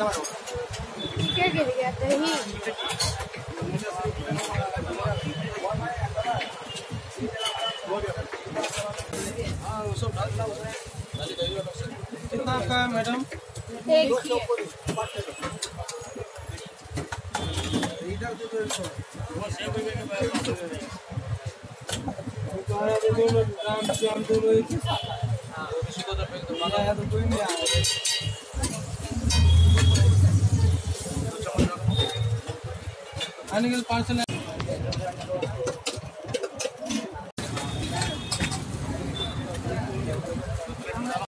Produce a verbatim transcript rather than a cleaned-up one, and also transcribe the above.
क्या गिर गया दही? कितना आपका है मैडम? एक ही है। कोई नहीं आया आने के लिए पार्सल